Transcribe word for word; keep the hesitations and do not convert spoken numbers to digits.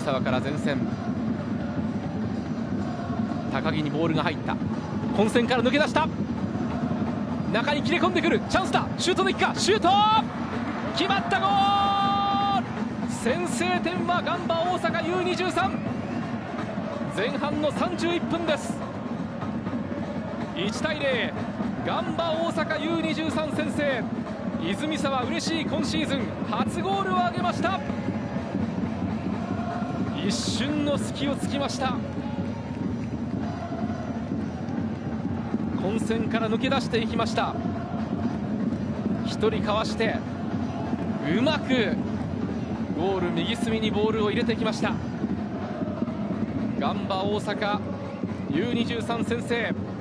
沢から前線、高木にボールが入った。混戦から抜け出した。中に切れ込んでくる。チャンスだ。シュートでいくか。シュート決まった。ゴール。先制点はガンバ大阪 ユーにじゅうさん。 前半のさんじゅういっぷんです。いちたいゼロ、ガンバ大阪 ユーにじゅうさん 先制。泉沢、嬉しい今シーズン初ゴールを挙げました。一瞬の隙を突きました。混戦から抜け出していきました。一人かわしてうまくゴール右隅にボールを入れてきました。ガンバ大阪 ユーにじゅうさん 先制。